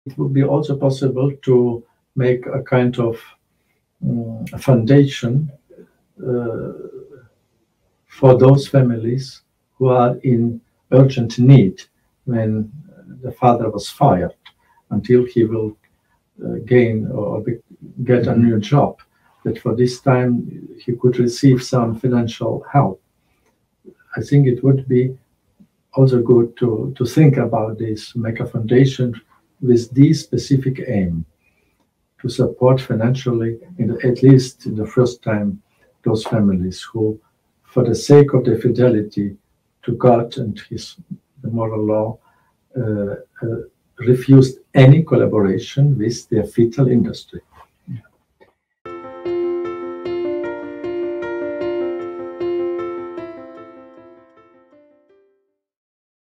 it would be also possible to make a kind of foundation for those families who are in urgent need when the father was fired until he will gain or get a new job, that for this time he could receive some financial help. I think it would be also good to think about this, make a foundation with this specific aim to support financially, at least in the first time, those families who, for the sake of their fidelity to God and the moral law, refused any collaboration with their fetal industry.